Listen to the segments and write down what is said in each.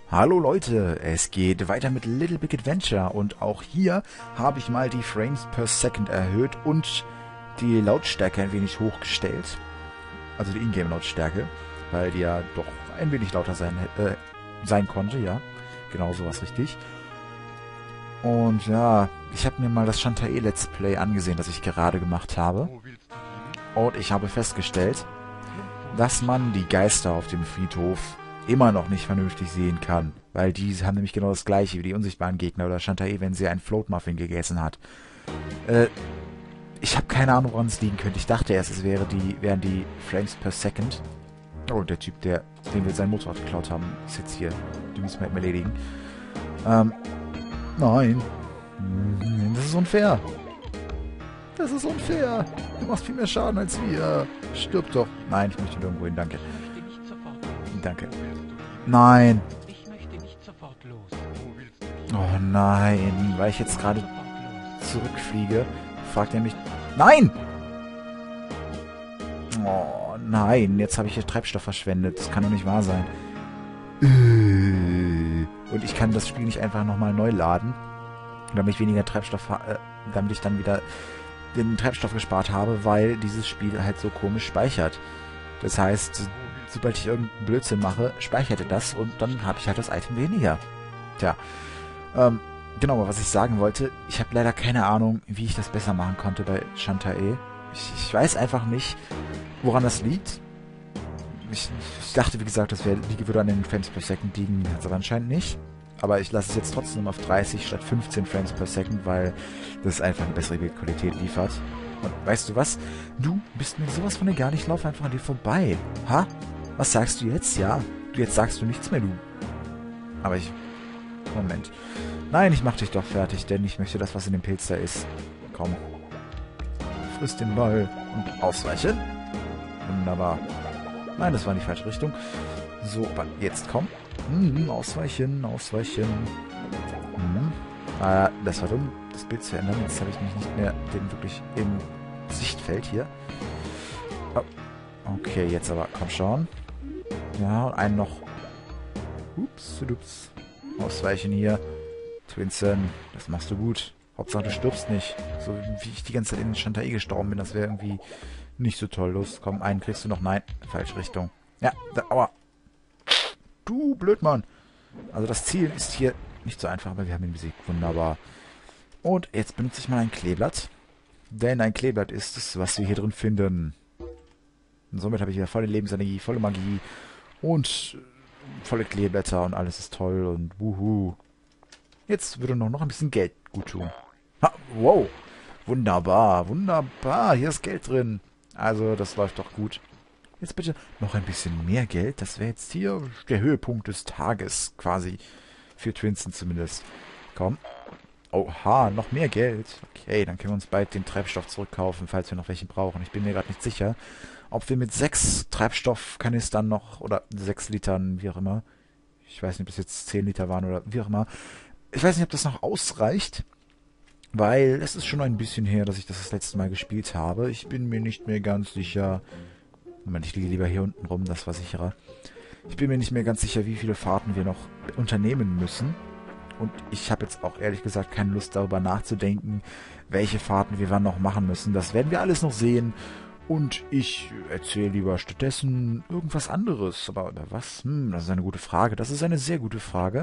Hallo Leute, es geht weiter mit Little Big Adventure und auch hier habe ich mal die Frames per Second erhöht und die Lautstärke ein wenig hochgestellt. Also die Ingame-Lautstärke, weil die ja doch ein wenig lauter sein konnte, ja. Genau sowas richtig. Und ja, ich habe mir mal das Shantae Let's Play angesehen, das ich gerade gemacht habe. Und ich habe festgestellt, dass man die Geister auf dem Friedhof immer noch nicht vernünftig sehen kann. Weil die haben nämlich genau das gleiche wie die unsichtbaren Gegner oder Shantae, wenn sie einen Float-Muffin gegessen hat. Ich habe keine Ahnung, woran es liegen könnte. Ich dachte erst, wären die Frames per Second. Oh, der Typ, dem wir sein Motorrad geklaut haben, ist jetzt hier. Den müssen wir eben erledigen. Nein. Das ist unfair. Das ist unfair. Du machst viel mehr Schaden als wir. Stirb doch. Nein, ich möchte irgendwo hin, danke. Danke. Nein. Ich möchte nicht sofort los. Oh nein, weil ich jetzt gerade zurückfliege, fragt er mich... Nein! Oh nein, jetzt habe ich hier Treibstoff verschwendet. Das kann doch nicht wahr sein. Und ich kann das Spiel nicht einfach nochmal neu laden, damit ich weniger Treibstoff... damit ich dann wieder den Treibstoff gespart habe, weil dieses Spiel halt so komisch speichert. Das heißt, sobald ich irgendeinen Blödsinn mache, speichert er das und dann habe ich halt das Item weniger. Tja, genau, aber was ich sagen wollte, ich habe leider keine Ahnung, wie ich das besser machen konnte bei Shantae. Ich weiß einfach nicht, woran das liegt. Ich dachte, wie gesagt, würde an den Frames per Second liegen, hat es aber anscheinend nicht. Aber ich lasse es jetzt trotzdem auf 30 statt 15 Frames per Second, weil das einfach eine bessere Bildqualität liefert. Und weißt du was? Du bist mir sowas von egal, ich laufe einfach an dir vorbei. Ha? Was sagst du jetzt? Ja, jetzt sagst du nichts mehr, du. Aber Moment. Nein, ich mach dich doch fertig, denn ich möchte das, was in dem Pilz da ist. Komm. Friss den Ball und ausweichen. Wunderbar. Nein, das war in die falsche Richtung. So, aber jetzt komm. Ausweichen. Das war dumm, das Bild zu ändern. Jetzt habe ich mich nicht mehr wirklich im Sichtfeld hier. Oh. Okay, jetzt aber, komm schon. Ja, und einen noch. Ups. Ausweichen hier. Twinsen, das machst du gut. Hauptsache du stirbst nicht. So wie ich die ganze Zeit in Shantae gestorben bin, das wäre irgendwie nicht so toll. Los, komm, einen kriegst du noch. Nein, falsche Richtung. Ja, aua. Du Blödmann. Also das Ziel ist hier nicht so einfach, aber wir haben ihn besiegt. Wunderbar. Und jetzt benutze ich mal ein Kleeblatt. Denn ein Kleeblatt ist es, was wir hier drin finden. Und somit habe ich wieder volle Lebensenergie, volle Magie und volle Kleeblätter und alles ist toll und wuhu. Jetzt würde noch ein bisschen Geld gut tun. Ha, wow. Wunderbar. Hier ist Geld drin. Also das läuft doch gut. Jetzt bitte noch ein bisschen mehr Geld. Das wäre jetzt hier der Höhepunkt des Tages quasi. Für Twinsen zumindest. Komm. Oha, noch mehr Geld. Okay, dann können wir uns bald den Treibstoff zurückkaufen, falls wir noch welchen brauchen. Ich bin mir gerade nicht sicher, ob wir mit 6 Treibstoffkanistern noch, oder 6 Litern, wie auch immer. Ich weiß nicht, ob das jetzt 10 Liter waren oder wie auch immer. Ich weiß nicht, ob das noch ausreicht, weil es ist schon ein bisschen her, dass ich das letzte Mal gespielt habe. Ich bin mir nicht mehr ganz sicher... Moment, ich liege lieber hier unten rum, das war sicherer. Ich bin mir nicht mehr ganz sicher, wie viele Fahrten wir noch unternehmen müssen. Und ich habe jetzt auch ehrlich gesagt keine Lust darüber nachzudenken, welche Fahrten wir wann noch machen müssen. Das werden wir alles noch sehen. Und ich erzähle lieber stattdessen irgendwas anderes. Aber was? Das ist eine gute Frage. Das ist eine sehr gute Frage.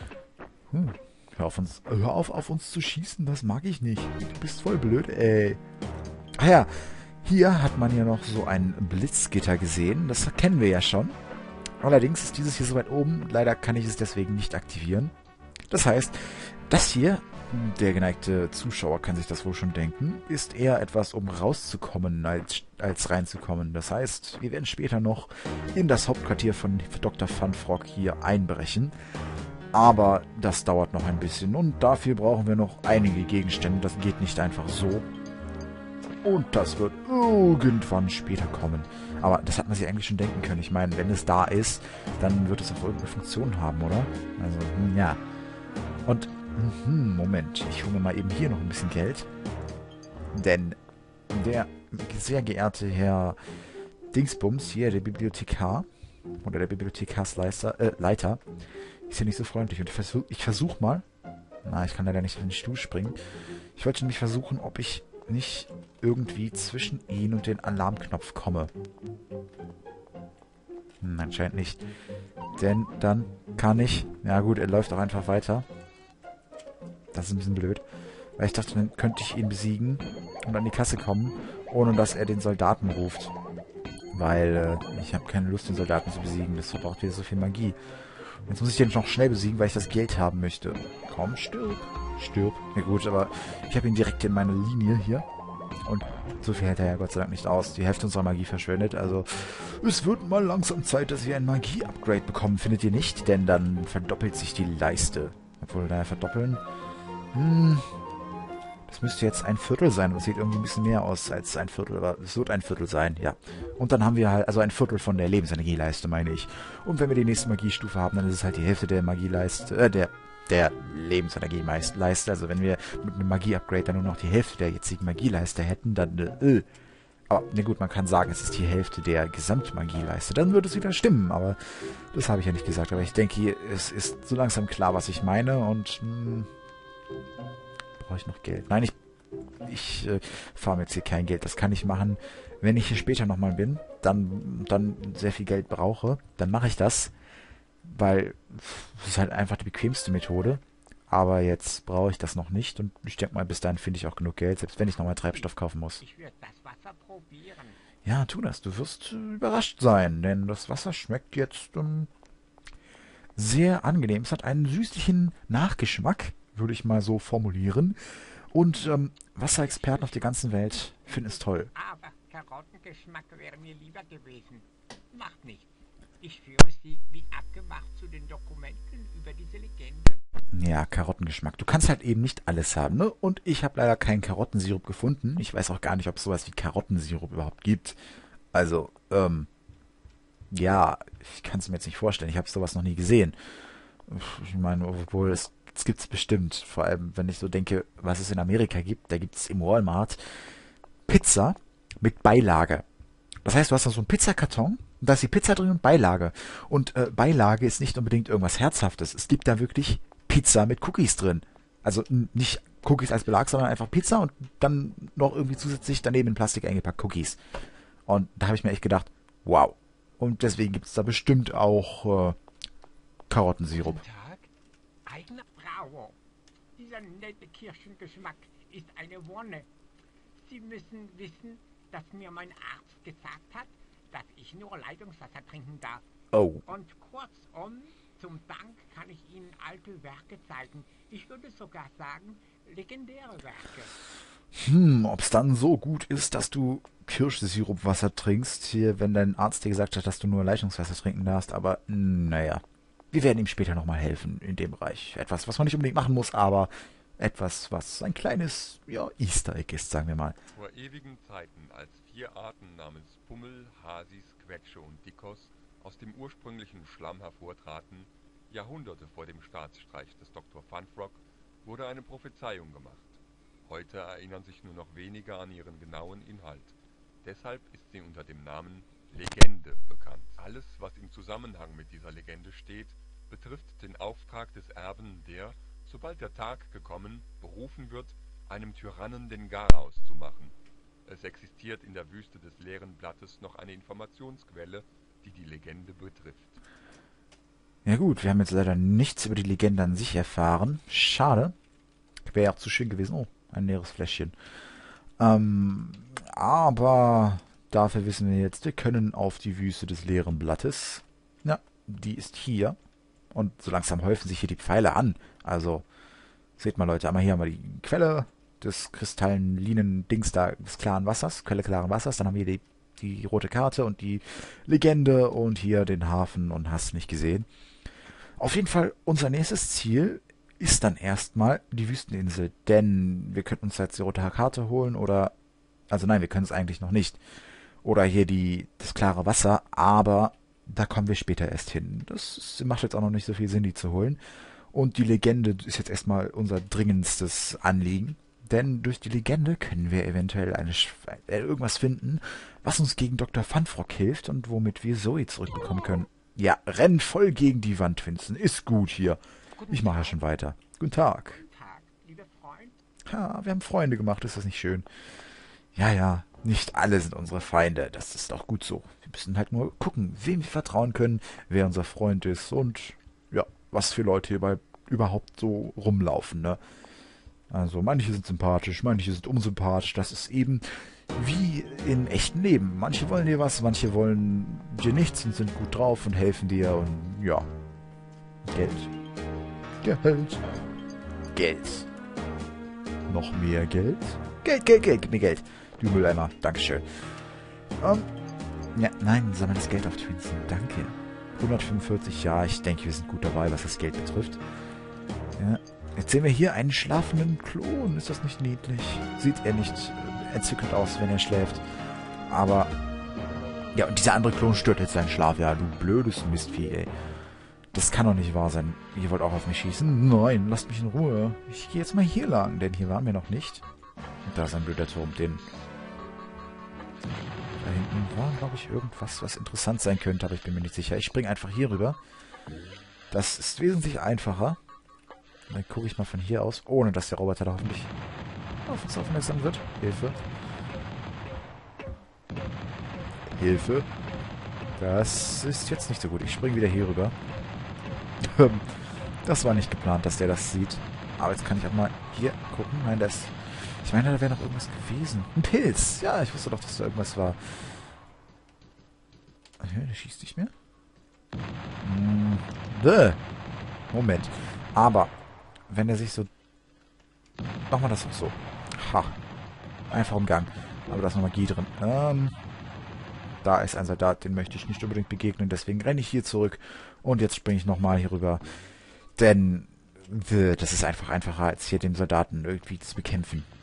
Hör auf uns zu schießen, das mag ich nicht. Du bist voll blöd, ey. Ah ja, hier hat man ja noch so ein Blitzgitter gesehen. Das kennen wir ja schon. Allerdings ist dieses hier so weit oben. Leider kann ich es deswegen nicht aktivieren. Das heißt, das hier, der geneigte Zuschauer kann sich das wohl schon denken, ist eher etwas, um rauszukommen, als reinzukommen. Das heißt, wir werden später noch in das Hauptquartier von Dr. Funfrog hier einbrechen. Aber das dauert noch ein bisschen und dafür brauchen wir noch einige Gegenstände. Das geht nicht einfach so. Und das wird irgendwann später kommen. Aber das hat man sich eigentlich schon denken können. Ich meine, wenn es da ist, dann wird es auch irgendeine Funktion haben, oder? Also, ja. Und, Moment. Ich hole mir mal eben hier noch ein bisschen Geld. Denn der sehr geehrte Herr Dingsbums hier, der Bibliothekar, oder der Bibliothekarsleiter, ist ja nicht so freundlich. Und ich versuch mal. Na, ich kann leider nicht in den Stuhl springen. Ich wollte nämlich versuchen, ob ich nicht irgendwie zwischen ihn und den Alarmknopf komme. Anscheinend nicht. Denn dann kann ich... Ja gut, er läuft auch einfach weiter. Das ist ein bisschen blöd. Weil ich dachte, dann könnte ich ihn besiegen und an die Kasse kommen, ohne dass er den Soldaten ruft. Weil ich habe keine Lust, den Soldaten zu besiegen. Das verbraucht wieder so viel Magie. Jetzt muss ich den noch schnell besiegen, weil ich das Geld haben möchte. Komm, stirb. Stirb. Ja gut, aber ich habe ihn direkt in meiner Linie hier. Und so viel hält er ja Gott sei Dank nicht aus. Die Hälfte unserer Magie verschwendet. Also es wird mal langsam Zeit, dass wir ein Magie-Upgrade bekommen. Findet ihr nicht? Denn dann verdoppelt sich die Leiste. Obwohl, daher verdoppeln... Das müsste jetzt ein Viertel sein. Das sieht irgendwie ein bisschen mehr aus als ein Viertel. Aber es wird ein Viertel sein, ja. Und dann haben wir halt, also ein Viertel von der Lebensenergieleiste, meine ich. Und wenn wir die nächste Magiestufe haben, dann ist es halt die Hälfte der Magieleiste, der Lebensenergieleiste. Also wenn wir mit einem Magie-Upgrade dann nur noch die Hälfte der jetzigen Magieleiste hätten, dann, aber, na gut, man kann sagen, es ist die Hälfte der Gesamtmagieleiste. Dann würde es wieder stimmen, aber das habe ich ja nicht gesagt. Aber ich denke, es ist so langsam klar, was ich meine und, brauche ich noch Geld? Nein, ich fahre mir jetzt hier kein Geld. Das kann ich machen, wenn ich hier später nochmal bin, dann sehr viel Geld brauche. Dann mache ich das, weil das ist halt einfach die bequemste Methode. Aber jetzt brauche ich das noch nicht und ich denke mal, bis dahin finde ich auch genug Geld, selbst wenn ich nochmal Treibstoff kaufen muss. Ich werde das Wasser probieren. Ja, tu das. Du wirst überrascht sein, denn das Wasser schmeckt jetzt sehr angenehm. Es hat einen süßlichen Nachgeschmack, würde ich mal so formulieren. Und Wasserexperten auf der ganzen Welt finden es toll. Aber Karottengeschmack wäre mir lieber gewesen. Macht nichts. Ich führe Sie wie abgemacht zu den Dokumenten über diese Legende. Ja, Karottengeschmack. Du kannst halt eben nicht alles haben, ne? Und ich habe leider keinen Karottensirup gefunden. Ich weiß auch gar nicht, ob es sowas wie Karottensirup überhaupt gibt. Also, ja, ich kann es mir jetzt nicht vorstellen. Ich habe sowas noch nie gesehen. Ich meine, obwohl es gibt's bestimmt. Vor allem, wenn ich so denke, was es in Amerika gibt. Da gibt es im Walmart Pizza mit Beilage. Das heißt, du hast da so einen Pizzakarton, da ist die Pizza drin und Beilage. Und Beilage ist nicht unbedingt irgendwas Herzhaftes. Es gibt da wirklich Pizza mit Cookies drin. Also nicht Cookies als Belag, sondern einfach Pizza und dann noch irgendwie zusätzlich daneben in Plastik eingepackt Cookies. Und da habe ich mir echt gedacht, wow. Und deswegen gibt es da bestimmt auch Karottensirup. Guten Tag. Eigener Bravo. Dieser nette Kirschengeschmack ist eine Wonne. Sie müssen wissen, dass mir mein Arzt gesagt hat, dass ich nur Leitungswasser trinken darf. Oh. Und kurzum, zum Dank kann ich Ihnen alte Werke zeigen. Ich würde sogar sagen, legendäre Werke. Ob es dann so gut ist, dass du Kirschsirupwasser trinkst, hier, wenn dein Arzt dir gesagt hat, dass du nur Leitungswasser trinken darfst, aber naja. Wir werden ihm später nochmal helfen in dem Bereich. Etwas, was man nicht unbedingt machen muss, aber etwas, was ein kleines, ja, Easter Egg ist, sagen wir mal. Vor ewigen Zeiten, als 4 Arten namens Pummel, Hasis, Quetsche und Dickos aus dem ursprünglichen Schlamm hervortraten, Jahrhunderte vor dem Staatsstreich des Dr. Funfrock, wurde eine Prophezeiung gemacht. Heute erinnern sich nur noch wenige an ihren genauen Inhalt. Deshalb ist sie unter dem Namen Legende bekannt. Alles, was im Zusammenhang mit dieser Legende steht, betrifft den Auftrag des Erben, der, sobald der Tag gekommen, berufen wird, einem Tyrannen den Garaus zu machen. Es existiert in der Wüste des leeren Blattes noch eine Informationsquelle, die die Legende betrifft. Ja gut, wir haben jetzt leider nichts über die Legende an sich erfahren. Schade. Wäre ja auch zu schön gewesen. Oh, ein leeres Fläschchen. Aber dafür wissen wir jetzt, wir können auf die Wüste des leeren Blattes. Ja, die ist hier. Und so langsam häufen sich hier die Pfeile an. Also, seht mal Leute, einmal hier haben wir die Quelle des kristallinen Dings da, des klaren Wassers, Quelle klaren Wassers. Dann haben wir die rote Karte und die Legende und hier den Hafen und hast nicht gesehen. Auf jeden Fall, unser nächstes Ziel ist dann erstmal die Wüsteninsel. Denn wir könnten uns jetzt die rote Karte holen oder... Also nein, wir können es eigentlich noch nicht. Oder hier das klare Wasser, aber da kommen wir später erst hin. Das macht jetzt auch noch nicht so viel Sinn, die zu holen. Und die Legende ist jetzt erstmal unser dringendstes Anliegen. Denn durch die Legende können wir eventuell irgendwas finden, was uns gegen Dr. Funfrock hilft und womit wir Zoe zurückbekommen können. Ja, renn voll gegen die Wand, Vincent. Ist gut hier. Guten Ich mache ja Tag. schon weiter. Guten Tag. Guten Tag, lieber Freund. Ja, wir haben Freunde gemacht. Ist das nicht schön? Ja, ja. Nicht alle sind unsere Feinde. Das ist auch gut so. Wir müssen halt nur gucken, wem wir vertrauen können, wer unser Freund ist und ja, was für Leute hierbei überhaupt so rumlaufen, ne? Also manche sind sympathisch, manche sind unsympathisch. Das ist eben wie im echten Leben. Manche wollen dir was, manche wollen dir nichts und sind gut drauf und helfen dir und ja. Geld. Geld. Geld. Noch mehr Geld? Geld, Geld, Geld, gib mir Geld. Du Mülleimer, Dankeschön. Ja, nein, sammel das Geld auf Twinsen. Danke. 145, ja, ich denke, wir sind gut dabei, was das Geld betrifft. Ja. Jetzt sehen wir hier einen schlafenden Klon. Ist das nicht niedlich? Sieht er nicht entzückend aus, wenn er schläft. Aber, ja, und dieser andere Klon stört jetzt seinen Schlaf. Ja, du blödes Mistvieh, ey. Das kann doch nicht wahr sein. Ihr wollt auch auf mich schießen? Nein, lasst mich in Ruhe. Ich gehe jetzt mal hier lang, denn hier waren wir noch nicht. Und da ist ein blöder Turm, den... Da hinten war, glaube ich, irgendwas, was interessant sein könnte, aber ich bin mir nicht sicher. Ich springe einfach hier rüber. Das ist wesentlich einfacher. Dann gucke ich mal von hier aus, ohne dass der Roboter da hoffentlich auf uns aufmerksam wird. Hilfe. Hilfe. Das ist jetzt nicht so gut. Ich springe wieder hier rüber. Das war nicht geplant, dass der das sieht. Aber jetzt kann ich auch mal hier gucken. Nein, das... Ich meine, da wäre noch irgendwas gewesen. Ein Pilz. Ja, ich wusste doch, dass da irgendwas war. Okay, der schießt nicht mehr. Moment. Aber, wenn er sich so... Machen wir das auch so. Ha. Einfach im Gang. Aber da ist noch Magie drin. Da ist ein Soldat, den möchte ich nicht unbedingt begegnen. Deswegen renne ich hier zurück. Und jetzt springe ich nochmal hier rüber. Denn das ist einfach einfacher, als hier den Soldaten irgendwie zu bekämpfen.